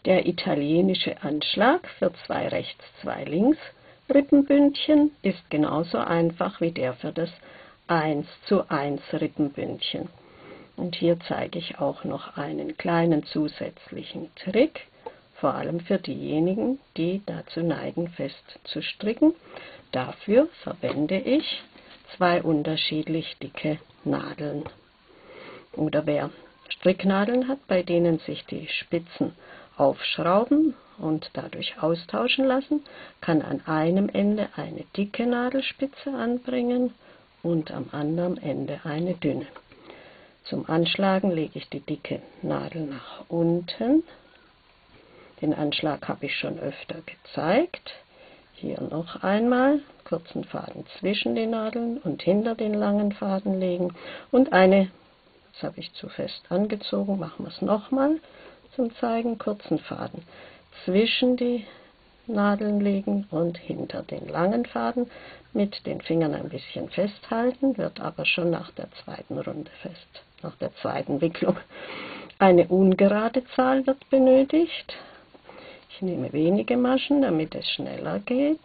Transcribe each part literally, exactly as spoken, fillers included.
Der italienische Anschlag für zwei rechts, zwei links Rippenbündchen ist genauso einfach wie der für das eins zu eins Rippenbündchen. Und hier zeige ich auch noch einen kleinen zusätzlichen Trick, vor allem für diejenigen, die dazu neigen, fest zu stricken. Dafür verwende ich zwei unterschiedlich dicke Nadeln. Oder wer Stricknadeln hat, bei denen sich die Spitzen aufschrauben und dadurch austauschen lassen, kann an einem Ende eine dicke Nadelspitze anbringen und am anderen Ende eine dünne. Zum Anschlagen lege ich die dicke Nadel nach unten. Den Anschlag habe ich schon öfter gezeigt. Hier noch einmal kurzen Faden zwischen den Nadeln und hinter den langen Faden legen und eine, das habe ich zu fest angezogen, machen wir es nochmal zum Zeigen, kurzen Faden zwischen die Nadeln legen und hinter den langen Faden mit den Fingern ein bisschen festhalten, wird aber schon nach der zweiten Runde fest, nach der zweiten Wicklung. Eine ungerade Zahl wird benötigt. Ich nehme wenige Maschen, damit es schneller geht.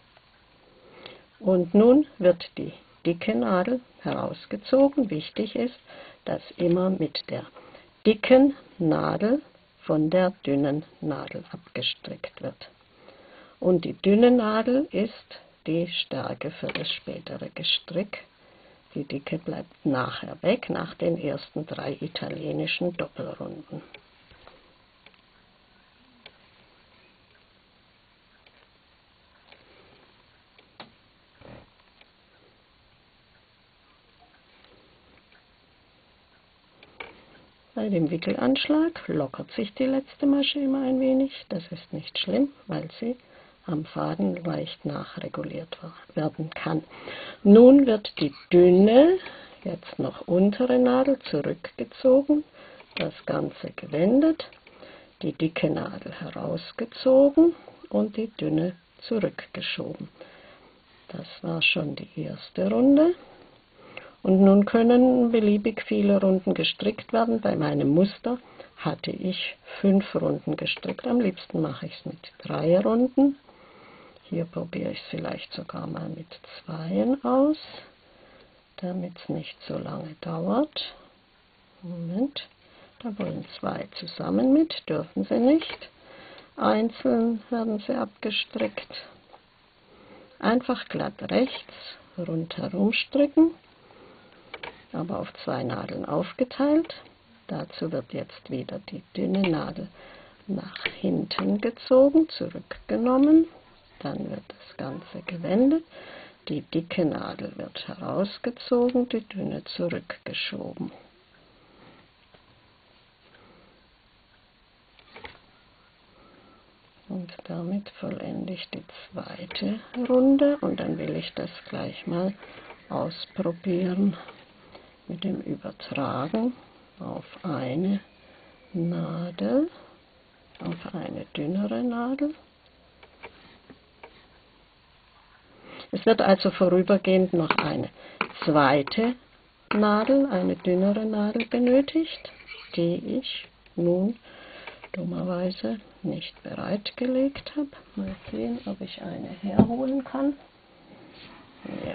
Und nun wird die dicke Nadel herausgezogen. Wichtig ist, dass immer mit der dicken Nadel von der dünnen Nadel abgestrickt wird. Und die dünne Nadel ist die Stärke für das spätere Gestrick. Die dicke bleibt nachher weg, nach den ersten drei italienischen Doppelrunden. Bei dem Wickelanschlag lockert sich die letzte Masche immer ein wenig. Das ist nicht schlimm, weil sie am Faden leicht nachreguliert werden kann. Nun wird die dünne, jetzt noch untere Nadel zurückgezogen, das Ganze gewendet, die dicke Nadel herausgezogen und die dünne zurückgeschoben. Das war schon die erste Runde. Und nun können beliebig viele Runden gestrickt werden. Bei meinem Muster hatte ich fünf Runden gestrickt. Am liebsten mache ich es mit drei Runden. Hier probiere ich es vielleicht sogar mal mit zweien aus, damit es nicht so lange dauert. Moment, da wollen zwei zusammen mit, dürfen sie nicht. Einzeln werden sie abgestrickt. Einfach glatt rechts rundherum stricken, aber auf zwei Nadeln aufgeteilt. Dazu wird jetzt wieder die dünne Nadel nach hinten gezogen, zurückgenommen. Dann wird das Ganze gewendet. Die dicke Nadel wird herausgezogen, die dünne zurückgeschoben. Und damit vollende ich die zweite Runde und dann will ich das gleich mal ausprobieren mit dem Übertragen auf eine Nadel, auf eine dünnere Nadel. Es wird also vorübergehend noch eine zweite Nadel, eine dünnere Nadel benötigt, die ich nun dummerweise nicht bereitgelegt habe. Mal sehen, ob ich eine herholen kann. Ja.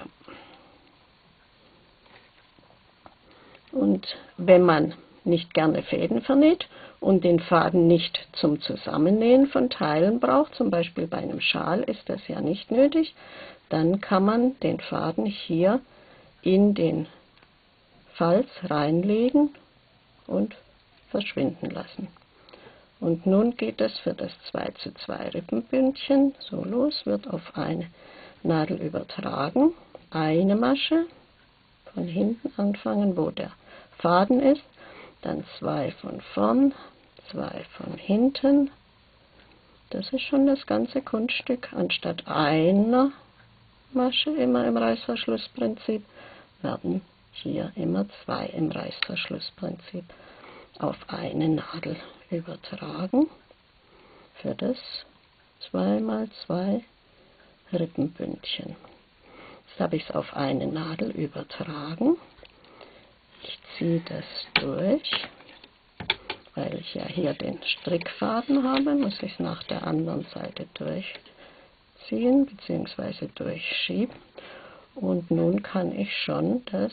Und wenn man nicht gerne Fäden vernäht und den Faden nicht zum Zusammennähen von Teilen braucht, zum Beispiel bei einem Schal ist das ja nicht nötig, dann kann man den Faden hier in den Falz reinlegen und verschwinden lassen. Und nun geht es für das zwei zu zwei Rippenbündchen so los, wird auf eine Nadel übertragen, eine Masche, von hinten anfangen, wo der Faden ist, dann zwei von vorn, zwei von hinten. Das ist schon das ganze Kunststück. Anstatt einer Masche immer im Reißverschlussprinzip werden hier immer zwei im Reißverschlussprinzip auf eine Nadel übertragen für das zwei mal zwei Rippenbündchen. Jetzt habe ich es auf eine Nadel übertragen. Ich ziehe das durch weil ich ja hier den Strickfaden habe, muss ich es nach der anderen Seite durchziehen bzw. durchschieben. Und nun kann ich schon das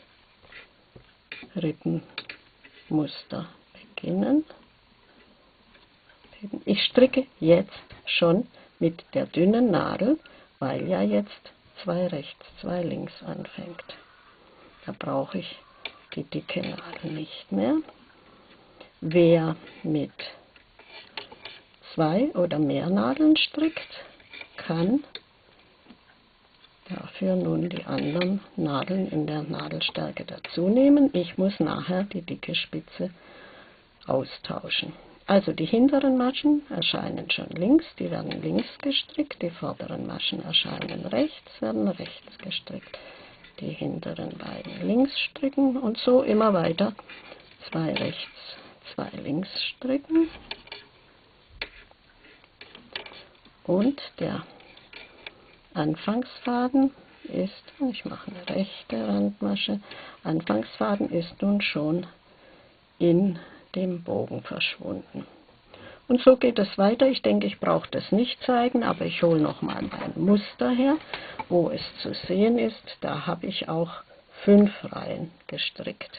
Rippenmuster beginnen. Ich stricke jetzt schon mit der dünnen Nadel, weil ja jetzt zwei rechts, zwei links anfängt. Da brauche ich die dicke Nadel nicht mehr. Wer mit zwei oder mehr Nadeln strickt, kann dafür nun die anderen Nadeln in der Nadelstärke dazu nehmen. Ich muss nachher die dicke Spitze austauschen. Also die hinteren Maschen erscheinen schon links, die werden links gestrickt, die vorderen Maschen erscheinen rechts, werden rechts gestrickt. Die hinteren beiden links stricken und so immer weiter. Zwei rechts, zwei links stricken. Und der Anfangsfaden ist, ich mache eine rechte Randmasche, Anfangsfaden ist nun schon in dem Bogen verschwunden. Und so geht es weiter. Ich denke, ich brauche das nicht zeigen, aber ich hole noch mal mein Muster her, wo es zu sehen ist. Da habe ich auch fünf Reihen gestrickt.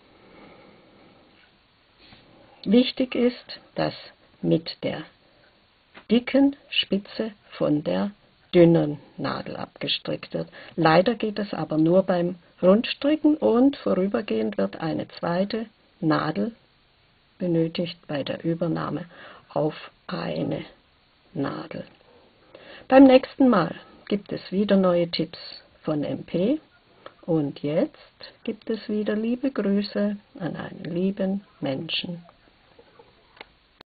Wichtig ist, dass mit der dicken Spitze von der dünnen Nadel abgestrickt wird. Leider geht es aber nur beim Rundstricken und vorübergehend wird eine zweite Nadel benötigt bei der Übernahme auf eine Nadel. Beim nächsten Mal gibt es wieder neue Tipps von M P und jetzt gibt es wieder liebe Grüße an einen lieben Menschen.